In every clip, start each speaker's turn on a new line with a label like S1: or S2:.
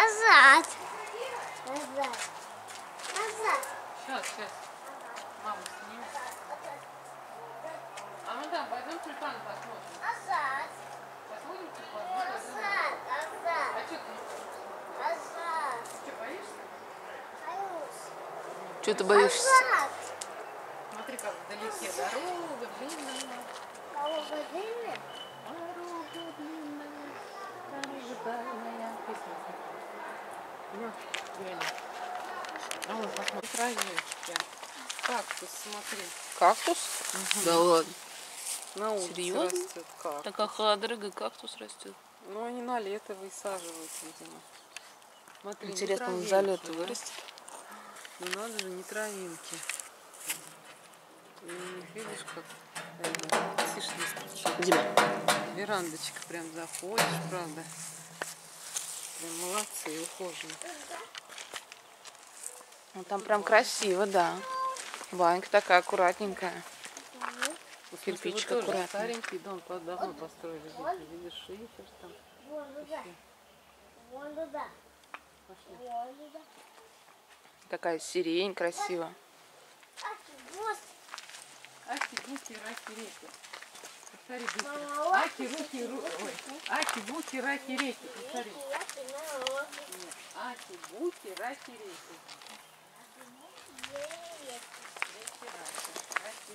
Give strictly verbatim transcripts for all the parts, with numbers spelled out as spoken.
S1: Назад. Назад. Назад.
S2: Сейчас, сейчас. Мама снимет. А мы там пойдем тюльпан посмотрим.
S1: Назад.
S2: Посмотрим тюльпан?
S1: Назад. Назад.
S2: А что ты?
S1: Назад.
S2: Что, боишься?
S1: Боюсь.
S3: Что ты боишься?
S1: Назад.
S2: Смотри, как вдалеке дорога длинная.
S1: Дорога длинная?
S2: Дорога длинная. Дорога дальняя. Песня. Ну, реально. А вот посмотри, травечки. Кактус, смотри.
S3: Кактус? Да ладно.
S2: На улице
S3: Серьезно?
S2: растет кактус.
S3: Такая дорогая кактус растет.
S2: Ну, они на лето высаживают, видимо. Смотри,
S3: Интересно, он
S2: не
S3: за лето
S2: травинки,
S3: вырастет?
S2: да? Ну надо же, не травинки. И видишь, как э, тише не стучит.
S3: Дима.
S2: Верандочка прям заходишь, правда. Прям молодцы, ухожены.
S3: Ну, там прям красиво, да. Банька такая аккуратненькая. Кирпичик
S2: Вот тоже
S3: аккуратный.
S2: старенький дом, давно построили. Здесь, видишь, шифер там.
S1: Вон туда. Вон туда.
S2: Пошли.
S1: Вон туда.
S3: Такая сирень красиво.
S1: Вот.
S2: Аки, буки, раки, реки. Повтори быстро.
S1: Мама,
S2: Аки, руки, ру... Ой. Аки, буки, раки, реки. Повтори. Нет. Аки, буки, раки, реки. Реки, раки. Раки,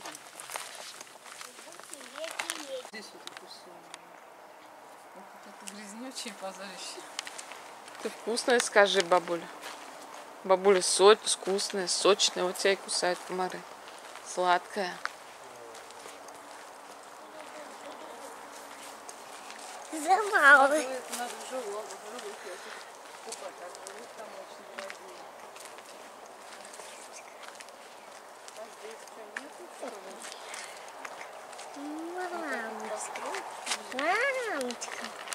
S2: реки. Здесь вот укусила. Ох, это грязнючее позорище.
S3: Ты вкусная, скажи, бабуля. Бабуля соль, вкусная, сочная. Вот тебя и кусают комары. Сладкая.
S1: Замало.
S2: Это надо в живот, в живот купать, а в живот там очень грязно. А здесь что, нету, что ли?
S1: Мамочка. Мамочка.